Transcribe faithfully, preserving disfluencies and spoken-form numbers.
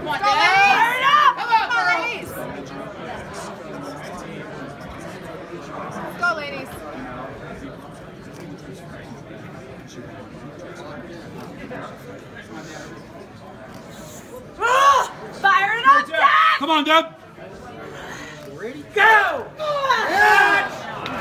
Come on, fire it up! Come on, Come on, ladies! Let's go, ladies. Fire it up, Dad! Come on, Deb. Ready, go!